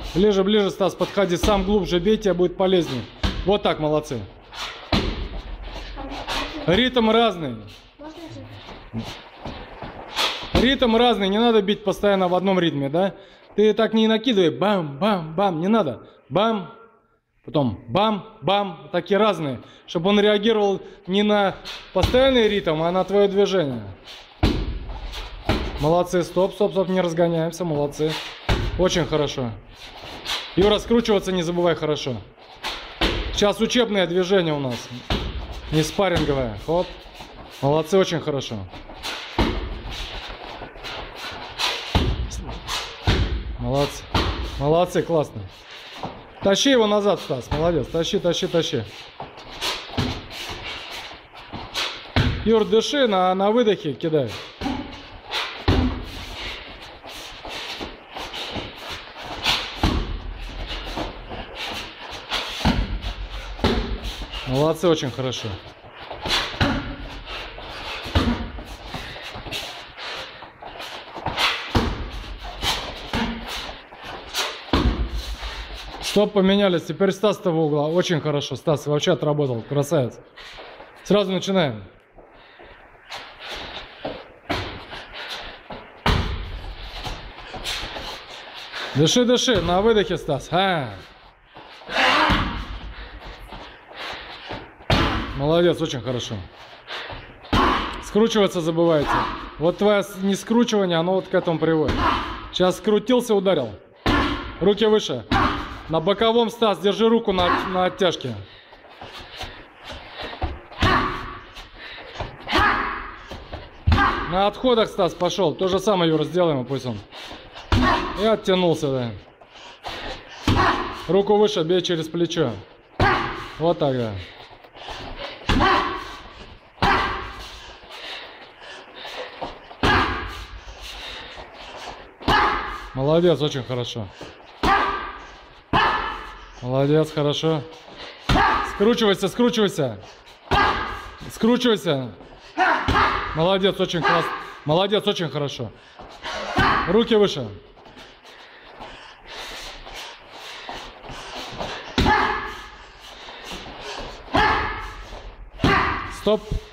Ближе, ближе, Стас, подходи. Сам глубже бей, тебе будет полезнее. Вот так, молодцы. Ритм разный. Ритм разный, не надо бить постоянно в одном ритме, да? Ты так не накидывай, бам-бам-бам, не надо. Бам, потом бам-бам, такие разные. Чтобы он реагировал не на постоянный ритм, а на твое движение. Молодцы, стоп, стоп, стоп, не разгоняемся, молодцы. Очень хорошо. И раскручиваться не забывай, хорошо. Сейчас учебное движение у нас, не спарринговое. Хоп, молодцы, очень хорошо. Молодцы, молодцы, классно. Тащи его назад, Стас, молодец, тащи, тащи, тащи. Юр, дыши, на выдохе кидай. Молодцы, очень хорошо. Стоп, поменялись. Теперь Стас с того угла. Очень хорошо. Стас вообще отработал. Красавец. Сразу начинаем. Дыши, дыши. На выдохе, Стас. Молодец, очень хорошо. Скручиваться забывайте. Вот твое не скручивание, оно вот к этому приводит. Сейчас скрутился, ударил. Руки выше. На боковом, Стас, держи руку на оттяжке. На отходах, Стас, пошел. То же самое, Юра, сделаем, пусть он. И оттянулся, да. Руку выше, бей через плечо. Вот так, да. Молодец, очень хорошо. Молодец, хорошо. Скручивайся, скручивайся. Скручивайся. Молодец, очень классно. Молодец, очень хорошо. Руки выше. Стоп.